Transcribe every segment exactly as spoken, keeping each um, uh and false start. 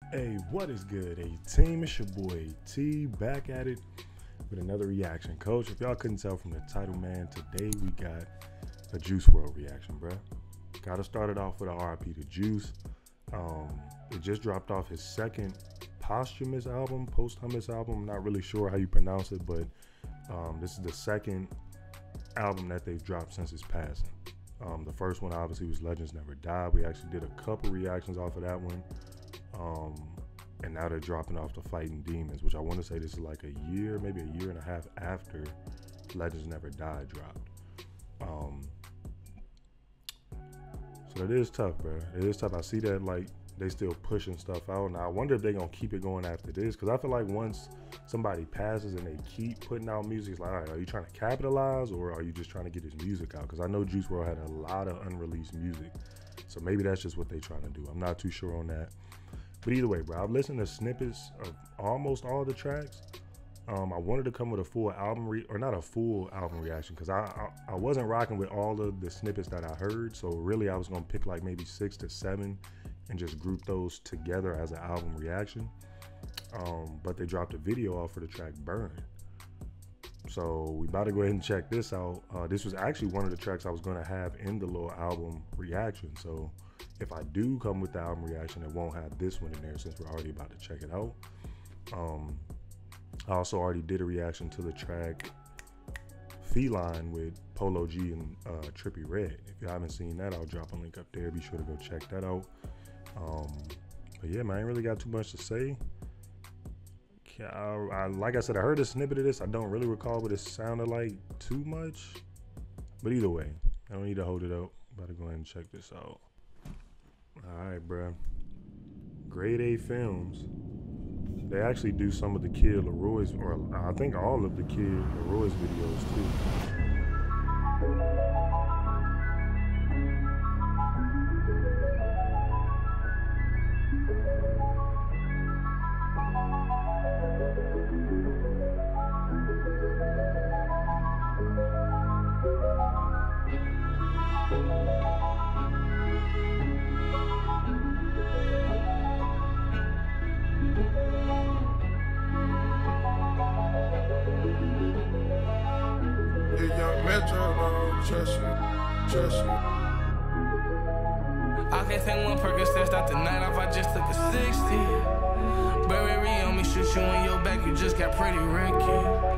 Hey, what is good, A team? It's your boy T, back at it with another reaction. Coach, if y'all couldn't tell from the title, man, today we got a Juice world reaction, bruh. Gotta start it off with a R I P to Juice. Um, it just dropped off his second posthumous album, posthumous album. I'm not really sure how you pronounce it, but um, this is the second album that they've dropped since his passing. Um, the first one obviously was Legends Never Die. We actually did a couple reactions off of that one. Um, and now they're dropping off the Fighting Demons, which I want to say this is like a year, maybe a year and a half after Legends Never Die dropped. Um, so it is tough, bro. It is tough. I see that like they still pushing stuff out. Now I wonder if they're gonna keep it going after this, because I feel like once somebody passes and they keep putting out music, it's like, all right, are you trying to capitalize or are you just trying to get his music out? Because I know Juice world had a lot of unreleased music, so maybe that's just what they're trying to do. I'm not too sure on that. But either way, bro, I've listened to snippets of almost all the tracks. Um, I wanted to come with a full album, re or not a full album reaction, because I, I I wasn't rocking with all of the snippets that I heard. So really, I was gonna pick like maybe six to seven and just group those together as an album reaction. Um, but they dropped a video off for the track "Burn." So we about to go ahead and check this out. Uh, this was actually one of the tracks I was gonna have in the little album reaction. So if I do come with the album reaction, it won't have this one in there since we're already about to check it out. Um, I also already did a reaction to the track Feline with Polo G and uh, Trippie Redd. If you haven't seen that, I'll drop a link up there. Be sure to go check that out. Um, but yeah, man, I ain't really got too much to say. I, I, like I said, I heard a snippet of this. I don't really recall what it sounded like too much. But either way, I don't need to hold it up. About to go ahead and check this out. Alright, bro. Grade A Films. They actually do some of the Kid Leroy's, or I think all of the Kid Leroy's videos too. I can't take one Percocet, start the night off, I just took a sixty. Burberry on me, shoot you in your back, you just got pretty Ricky.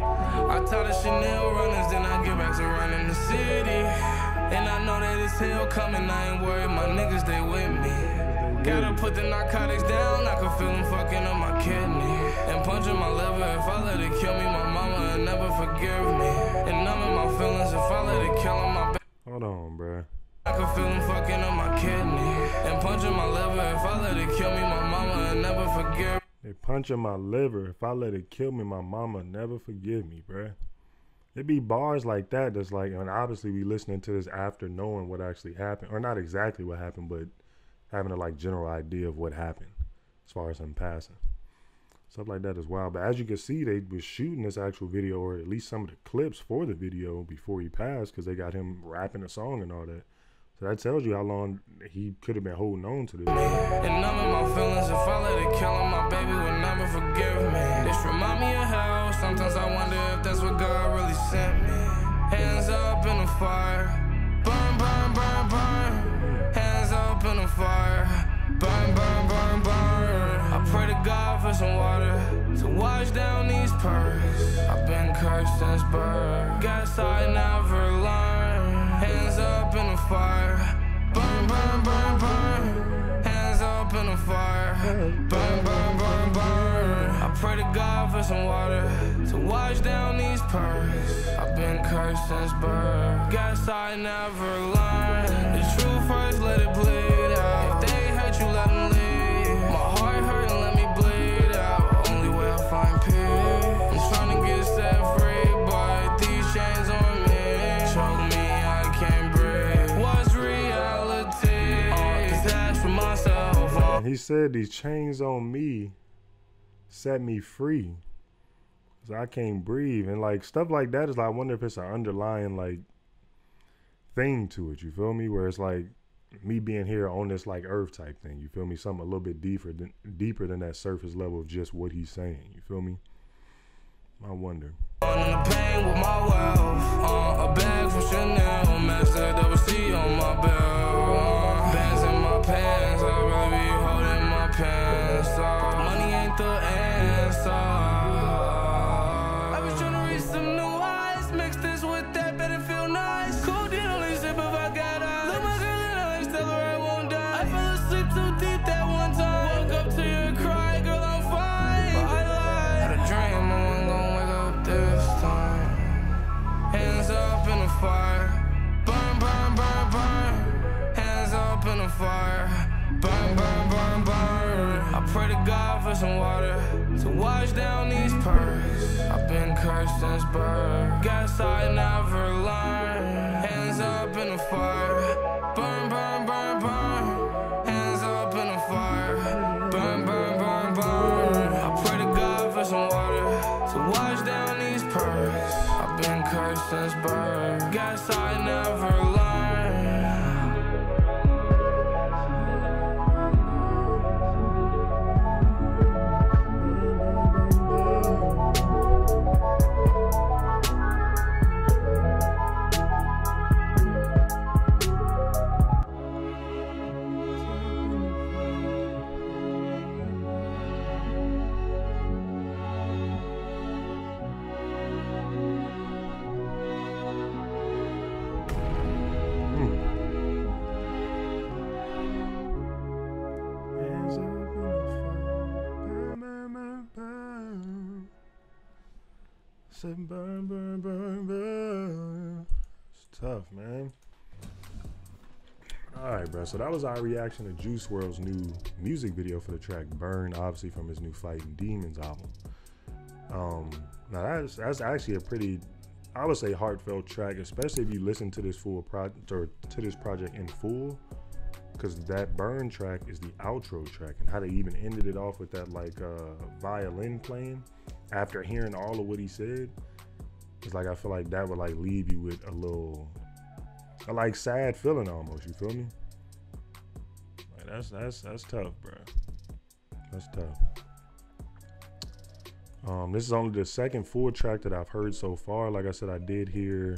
I taught the Chanel runners, then I get back to running the city. And I know that it's hell coming, I ain't worried, my niggas, they with me. Gotta put the narcotics down, I can feel them fucking on my kidney. And punching my liver, if I let it kill me, my mama will never forgive me. And numbing my feelings, if I let it kill on my back. Hold on, bruh. I can feel them fucking on my kidney. And punching my liver, if I let it kill me, my mama will never forgive me. They punching my liver, if I let it kill me, my mama never forgive me, bruh. It be bars like that that's like, and obviously we listening to this after knowing what actually happened, or not exactly what happened, but having a like general idea of what happened as far as him passing. Stuff like that as well. But as you can see, they was shooting this actual video, or at least some of the clips for the video before he passed, because they got him rapping a song and all that. So that tells you how long he could have been holding on to this. And numbing my feelings, if I let it kill him, my baby would never forgive me. This remind me of hell. Sometimes I wonder if that's what God really sent me. Hands up in the fire. Burn, burn, burn, burn. Hands up in the fire. Burn, burn, burn, burn. I pray to God for some water to wash down these pearls. I've been cursed since birth. Guess I never learned. Hands up in the fire. Burn, burn, burn, burn. Hands up in the fire. Burn, burn, burn, burn. I pray to God for some water to wash down these pearls. I've been cursed since birth. Guess I never learned. The truth first, let it bleed out. If they hurt you, let them leave. My heart hurt and let me bleed out. Only way I find peace. I'm trying to get set free, but these chains on me choke me, I can't breathe. What's reality? All this ask for myself. And he said these chains on me set me free, so I can't breathe. And like stuff like that is like, I wonder if it's an underlying like thing to it, you feel me, where it's like me being here on this like earth type thing. You feel me? Something a little bit deeper than deeper than that surface level of just what he's saying. You feel me? I wonder. On the pain with my wealth, uh, a bag from Chanel, master double C on my belt, bands in my pants, I really be holding my pants up. Money ain't the answer. I was trying to reach some new highs, mix this with that, better feel nice. Codeine only sip if I got eyes. Look my girl in the eyes, tell her I won't die. I fell asleep too deep that one time. Woke up to your cry, girl I'm fine. But I lied. Had a dream, I wasn't gonna wake up this time. Hands up in the fire, burn, burn, burn, burn. Hands up in the fire, burn, burn, burn, burn. I pray to God for some water to wash down these pearls. I've been cursed since birth, guess I never learned. Hands up in the fire, burn, burn, burn, burn. Hands up in the fire, burn, burn, burn, burn. I pray to God for some water to wash down these pearls. I've been cursed since birth, guess I never learned. Said burn, burn, burn, burn. It's tough, man. All right, bro. So that was our reaction to Juice world's new music video for the track "Burn," obviously from his new Fighting Demons album. Um, now that's that's actually a pretty, I would say, heartfelt track, especially if you listen to this full project or to this project in full, because that "Burn" track is the outro track, and how they even ended it off with that like uh, violin playing. After hearing all of what he said, it's like I feel like that would like leave you with a little, a like sad feeling almost. You feel me? Like that's that's that's tough, bro. That's tough. Um, this is only the second full track that I've heard so far. Like I said, I did hear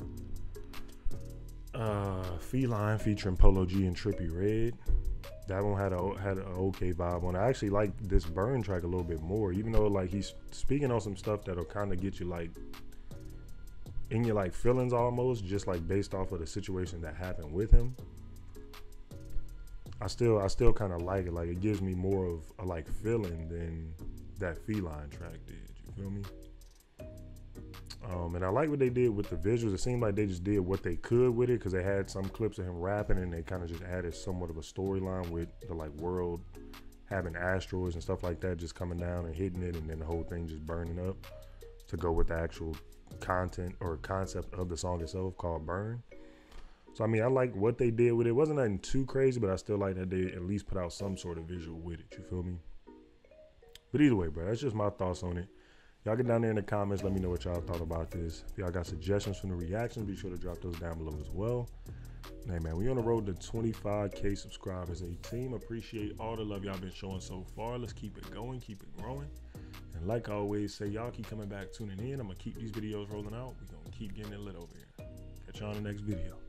uh, Feline featuring Polo G and Trippie Redd. That one had a had an okay vibe on it. I actually like this "Burn" track a little bit more, even though like he's speaking on some stuff that'll kind of get you like in your like feelings almost, just like based off of the situation that happened with him. I still I still kind of like it. Like it gives me more of a like feeling than that Feline track did. You feel me? Um, and I like what they did with the visuals. It seemed like they just did what they could with it, because they had some clips of him rapping and they kind of just added somewhat of a storyline with the like world having asteroids and stuff like that just coming down and hitting it, and then the whole thing just burning up to go with the actual content or concept of the song itself called "Burn." So I mean, I like what they did with it. It wasn't nothing too crazy, but I still like that they at least put out some sort of visual with it. You feel me? But either way, bro, that's just my thoughts on it. Y'all get down there in the comments, let me know what y'all thought about this. If y'all got suggestions from the reactions, be sure to drop those down below as well. Hey man, we on the road to twenty-five K subscribers as a team. Appreciate all the love y'all been showing so far. Let's keep it going, keep it growing. And like I always say, y'all keep coming back, tuning in. I'm gonna keep these videos rolling out. We're gonna keep getting it lit over here. Catch y'all in the next video.